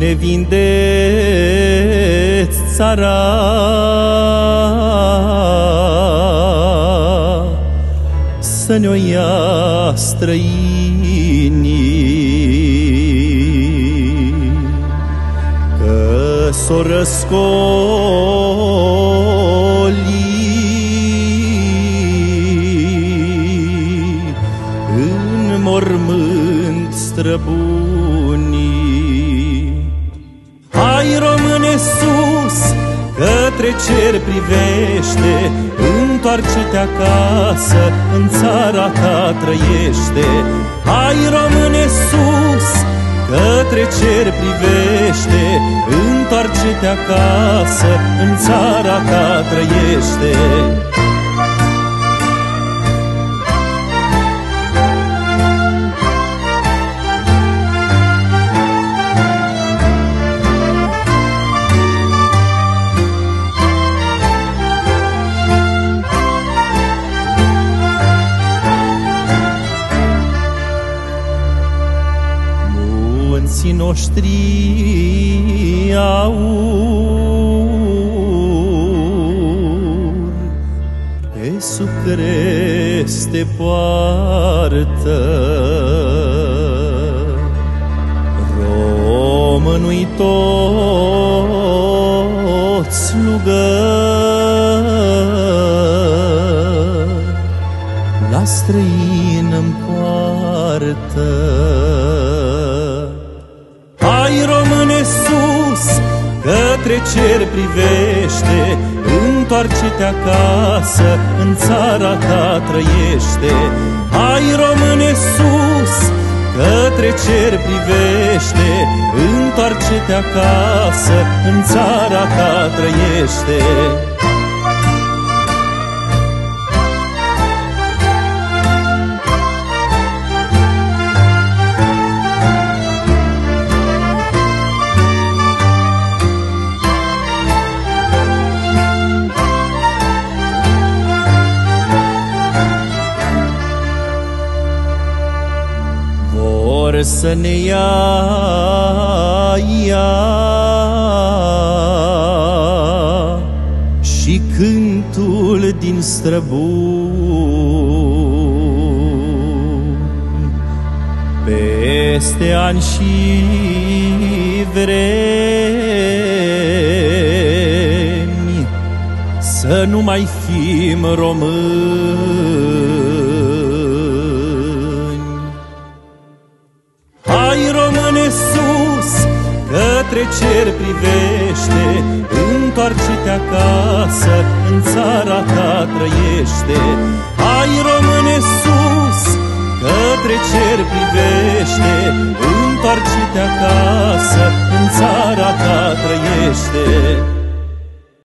ne vindeți țara, să ne-o ia străinii, că s-o răscoli în mormânt străbunii. Hai, române, sus, către cer privește, întoarce-te acasă, în țara ta trăiește. Hai, române, sus, către cer privește, întoarce-te acasă, în țara ta trăiește. Munții noștri aur pe sub creste poartă, românui tot slugă, la străin îmi poartă. Hai, române, sus, către cer privește, întoarce-te acasă, în țara ta trăiește. Hai, române, sus, către cer privește, întoarce-te acasă, în țara ta trăiește. Vor să ne ia și cântul din străbuni, peste ani și vremi, să nu mai fim români. Hai, române, sus, către cer privește, întoarce-te acasă, în țara ta trăiește. Hai, române, sus, către cer privește, întoarce-te acasă, în țara ta trăiește.